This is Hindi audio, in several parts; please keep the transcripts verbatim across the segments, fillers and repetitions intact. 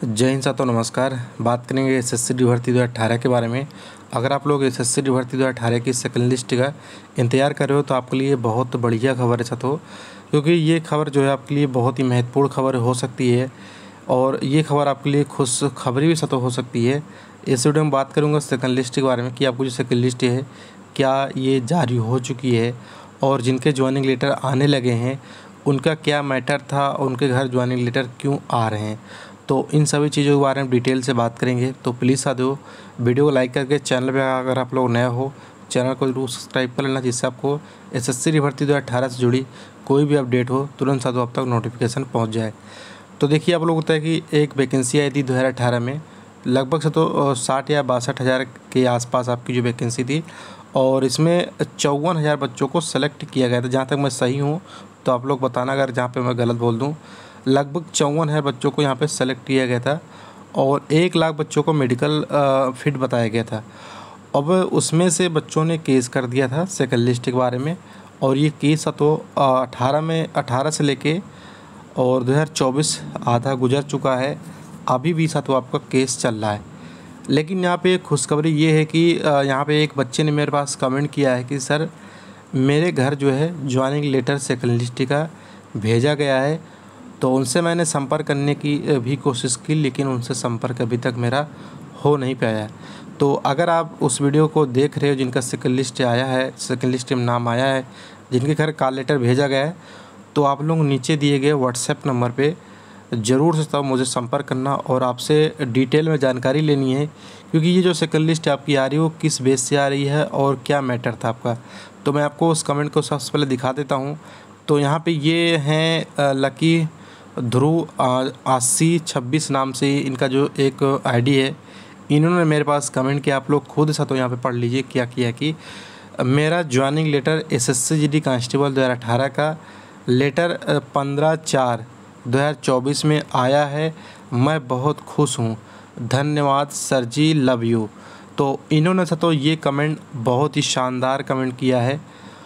जय हिंद साथियों, नमस्कार। बात करेंगे एसएससी भर्ती दो हज़ार अठारह के बारे में। अगर आप लोग एसएससी भर्ती दो हज़ार अठारह की सेकंड लिस्ट का इंतज़ार कर रहे हो तो आपके लिए बहुत बढ़िया खबर है साथियों, क्योंकि ये खबर जो है आपके लिए बहुत ही महत्वपूर्ण खबर हो सकती है और ये खबर आपके लिए खुशखबरी भी साथियों हो सकती है। इस वीडियो में बात करूँगा सेकंड लिस्ट के बारे में कि आपको जो सेकंड लिस्ट है क्या ये जारी हो चुकी है और जिनके ज्वाइनिंग लेटर आने लगे हैं उनका क्या मैटर था और उनके घर ज्वाइनिंग लेटर क्यों आ रहे हैं। तो इन सभी चीज़ों के बारे में डिटेल से बात करेंगे। तो प्लीज़ साथियों वीडियो को लाइक करके चैनल पे अगर आप लोग नए हो चैनल को जरूर सब्सक्राइब कर लेना, जिससे आपको एसएससी भर्ती दो हज़ार अठारह से जुड़ी कोई भी अपडेट हो तुरंत साथियों आप तक नोटिफिकेशन पहुंच जाए। तो देखिए आप लोग होता है कि एक वैकेंसी आई थी दो हज़ार अठारह में, लगभग से तो साठ या बासठ हज़ार के आसपास आपकी जो वैकेंसी थी और इसमें चौवन हज़ार बच्चों को सेलेक्ट किया गया था। जहाँ तक मैं सही हूँ तो आप लोग बताना अगर जहाँ पे मैं गलत बोल दूँ। लगभग चौवन हज़ार बच्चों को यहाँ पे सेलेक्ट किया गया था और एक लाख बच्चों को मेडिकल फिट बताया गया था। अब उसमें से बच्चों ने केस कर दिया था सेकंड लिस्ट के बारे में और ये केस तो अठारह में अठारह से लेके और दो हज़ार चौबीस आधा गुजर चुका है, अभी भी साथियों आपका केस चल रहा है। लेकिन यहाँ पे खुशखबरी ये है कि यहाँ पे एक बच्चे ने मेरे पास कमेंट किया है कि सर मेरे घर जो है ज्वाइनिंग लेटर सेकंड लिस्ट का भेजा गया है। तो उनसे मैंने संपर्क करने की भी कोशिश की लेकिन उनसे संपर्क अभी तक मेरा हो नहीं पाया। तो अगर आप उस वीडियो को देख रहे हो जिनका सेकंड लिस्ट आया है, सेकंड लिस्ट में नाम आया है, जिनके घर कॉल लेटर भेजा गया है, तो आप लोग नीचे दिए गए व्हाट्सएप नंबर पे ज़रूर से तब मुझे संपर्क करना और आपसे डिटेल में जानकारी लेनी है, क्योंकि ये जो सेकंड लिस्ट आपकी आ रही है वो किस बेस से आ रही है और क्या मैटर था आपका। तो मैं आपको उस कमेंट को सबसे पहले दिखा देता हूँ। तो यहाँ पे ये हैं लकी ध्रुव अस्सी छब्बीस नाम से इनका जो एक आईडी है, इन्होंने मेरे पास कमेंट किया। आप लोग खुद सा तो यहाँ पे पढ़ लीजिए क्या किया कि मेरा joining letter SSC GD constable दो हज़ार अठारह का लेटर पंद्रह चार दो हज़ार चौबीस में आया है, मैं बहुत खुश हूँ, धन्यवाद सर जी, लव यू। तो इन्होंने सा तो ये कमेंट बहुत ही शानदार कमेंट किया है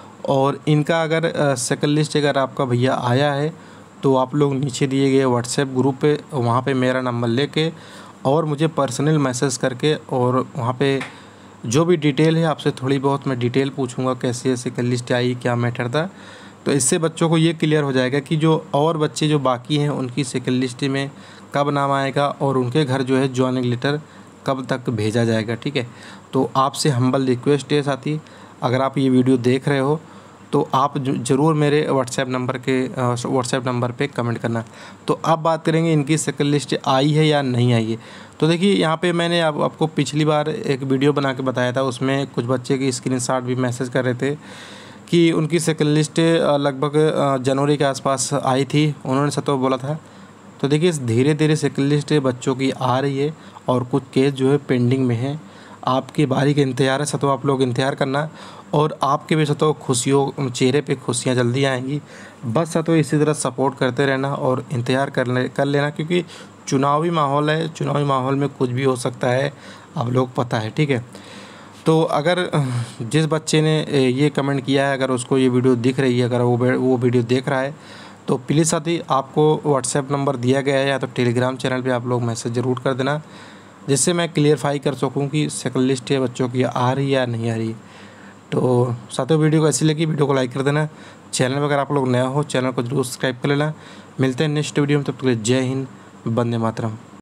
और इनका अगर सेकंड लिस्ट अगर आपका भैया आया है तो आप लोग नीचे दिए गए व्हाट्सएप ग्रुप पे वहाँ पे मेरा नंबर लेके और मुझे पर्सनल मैसेज करके और वहाँ पे जो भी डिटेल है आपसे थोड़ी बहुत मैं डिटेल पूछूंगा कैसे सेकंड लिस्ट आई, क्या मैटर था। तो इससे बच्चों को ये क्लियर हो जाएगा कि जो और बच्चे जो बाकी हैं उनकी सेकंड लिस्ट में कब नाम आएगा और उनके घर जो है ज्वाइनिंग लेटर कब तक भेजा जाएगा। ठीक है, तो आपसे हम्बल रिक्वेस्ट है साथी, अगर आप ये वीडियो देख रहे हो तो आप ज़रूर मेरे व्हाट्सएप नंबर के व्हाट्सएप नंबर पे कमेंट करना। तो अब बात करेंगे इनकी सेकंड लिस्ट आई है या नहीं आई है। तो देखिए यहाँ पे मैंने आप, आपको पिछली बार एक वीडियो बना के बताया था, उसमें कुछ बच्चे की स्क्रीनशॉट भी मैसेज कर रहे थे कि उनकी सेकंड लिस्ट लगभग जनवरी के आसपास आई थी, उन्होंने सब तो बोला था। तो देखिए धीरे धीरे सेकंड लिस्ट बच्चों की आ रही है और कुछ केस जो है पेंडिंग में है। आपकी बारी का इंतज़ार है सतो, आप लोग इंतज़ार करना और आपके भी सतो खुशियों चेहरे पे खुशियाँ जल्दी आएंगी। बस सतो इसी तरह सपोर्ट करते रहना और इंतज़ार कर ले कर लेना, क्योंकि चुनावी माहौल है, चुनावी माहौल में कुछ भी हो सकता है, आप लोग पता है। ठीक है, तो अगर जिस बच्चे ने ये कमेंट किया है अगर उसको ये वीडियो दिख रही है, अगर वो वो वीडियो देख रहा है तो प्लीज़ साथी आपको व्हाट्सएप नंबर दिया गया है या तो टेलीग्राम चैनल पे आप लोग मैसेज ज़रूर कर देना, जिससे मैं क्लियरफाई कर सकूं कि सेकंड लिस्ट है बच्चों की आ रही है या नहीं आ रही। तो साथियों वीडियो को ऐसी लगी वीडियो को लाइक कर देना, चैनल में अगर आप लोग नया हो चैनल को जरूर सब्सक्राइब कर लेना। मिलते हैं नेक्स्ट वीडियो में, तब तक के लिए जय हिंद, वंदे मातरम।